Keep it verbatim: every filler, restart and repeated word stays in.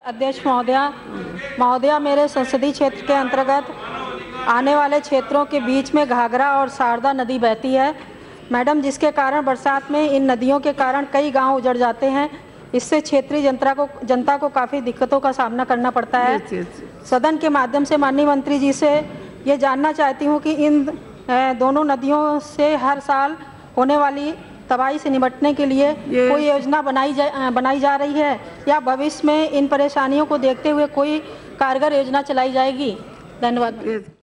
अध्यक्ष महोदया महोदया मेरे संसदीय क्षेत्र के अंतर्गत आने वाले क्षेत्रों के बीच में घाघरा और शारदा नदी बहती है मैडम, जिसके कारण बरसात में इन नदियों के कारण कई गांव उजड़ जाते हैं। इससे क्षेत्रीय जनता को जनता को काफ़ी दिक्कतों का सामना करना पड़ता है। सदन के माध्यम से माननीय मंत्री जी से ये जानना चाहती हूँ कि इन दोनों नदियों से हर साल होने वाली तबाही से निपटने के लिए कोई योजना बनाई जा बनाई जा रही है या भविष्य में इन परेशानियों को देखते हुए कोई कारगर योजना चलाई जाएगी। धन्यवाद।